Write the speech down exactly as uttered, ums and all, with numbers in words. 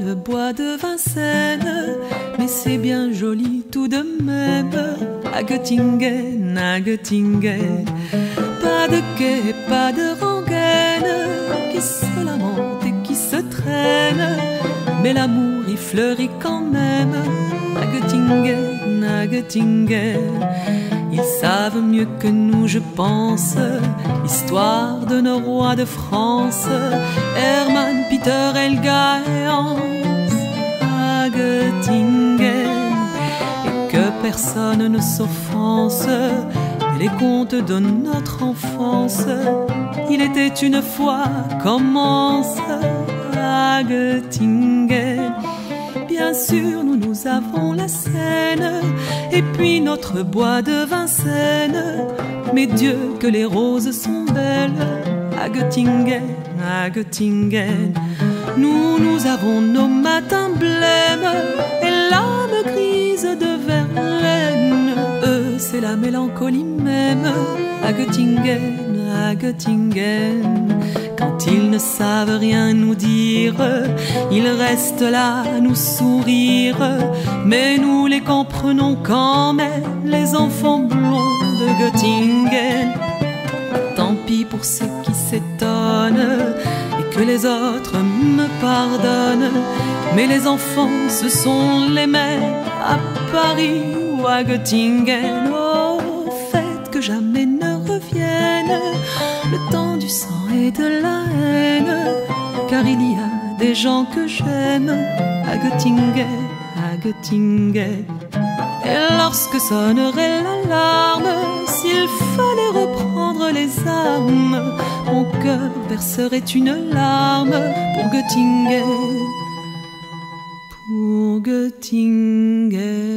le bois de Vincennes, mais c'est bien joli tout de même. À Göttingen, à Göttingen, pas de quai, pas de rengaine qui se lamente et qui se traîne, mais l'amour y fleurit quand même. À Göttingen, à Göttingen, ils savent mieux que nous, je pense, l'histoire de nos rois de France, Hermann, Peter, Helga et Hans. À Göttingen, et que personne ne s'offense, les contes de notre enfance, il était une fois, commence. À Göttingen, bien sûr, nous, nous avons la Seine, et puis notre bois de Vincennes. Mais Dieu, que les roses sont belles. À Göttingen, à Göttingen, nous, nous avons nos matins blêmes et l'âme grise de Verlaine. Eux, c'est la mélancolie même. À Göttingen, à Göttingen, quand ils ne savent rien nous dire, ils restent là à nous sourire. Mais nous les comprenons quand même, les enfants blonds de Göttingen. Tant pis pour ceux qui s'étonnent et que les autres me pardonnent, mais les enfants, ce sont les mêmes à Paris ou à Göttingen. Oh, faites que jamais ne revienne le temps du sang et de la haine, car il y a des gens que j'aime à Göttingen, à Göttingen. Et lorsque sonnerait l'alarme, s'il fallait reprendre les armes, mon cœur verserait une larme pour Göttingen, pour Göttingen.